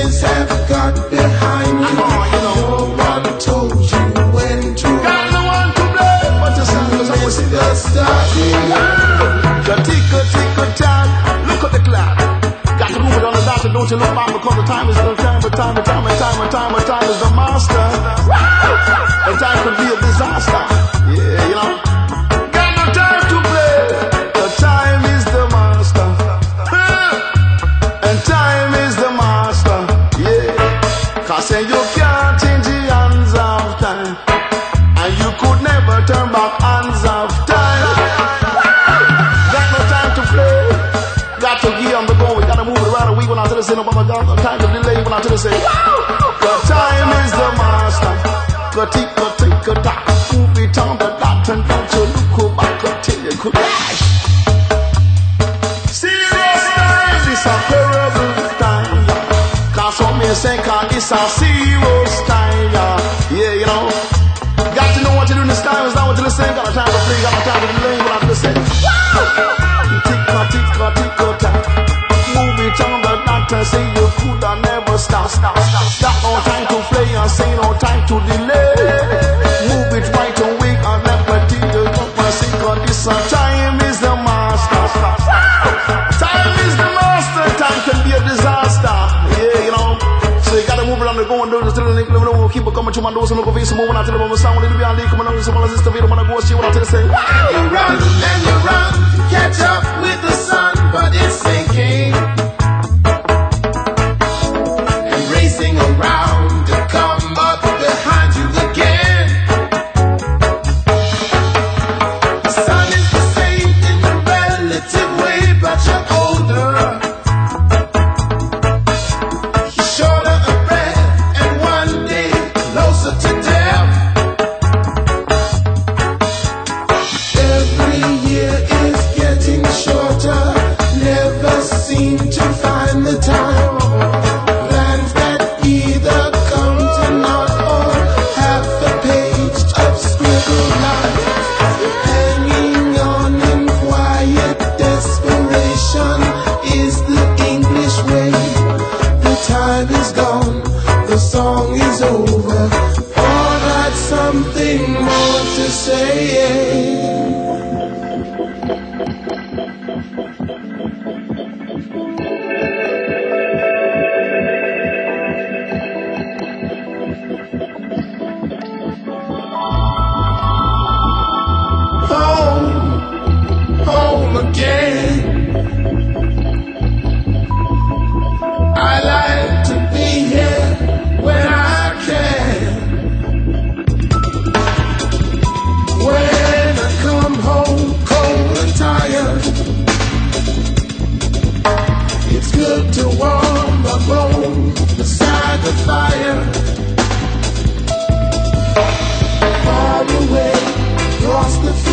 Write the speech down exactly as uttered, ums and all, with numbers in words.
years have got behind you. No one told you when to Got no one to blame but yourself. miss the starting line. The ticker, ticker, time. Look at the clock. Got to move it on the dot, and don't you look back because the time is the time, but time, but time, but time, but time, but time is the master. And time could be a disaster. Yeah, you know. Got no time to play. The time is the master. And time is the master. Yeah. Cause then you can't change the hands of time. And you could never turn back hands of time. Got no time to play. Got to get on the go. We gotta move it around. We went out to the center, but my God, no time to delay. Went out to the center. The time is the master. The ticker, ticker, tock. Move it on the dot and don't you look back until you could dash. Serious time, it's a terrible time. Cause some may say, cause it's a serious time. Yeah, you know. Got to know what to do in this time. It's not what to listen. Got a time to play, got a time to delay. Went out to the center. Ticker, ticker, ticker, tock. Move it on the dot and say you could have never stop, stop, stop, stop. No time to play and say no time to delay. Move it right away and let me take the cup and sing. Cause this time is the master. Time is the master. Time can be a disaster. Yeah, you know. So you gotta move it on the go and do this till the link. We'll keep it coming to my doors and look over some moving out to the moment. Sound will be on the come on, some of the video when I go see what I tell you say. You run and you run, catch up with the sun, but it's sinking and racing around to come up behind you again. The sun is the same in a relative way, but you're older. You're shorter of breath and one day closer to death. Every year is getting shorter, never seem to find the time. Plans that either come to naught or half a page of scribbled lines, hanging on in quiet desperation is the English way. The time is gone, the song is over, or got something more to say. Home, home again. I like to be here when I can. When I come home cold and tired, it's good to warm my bones beside the fire. Far away across the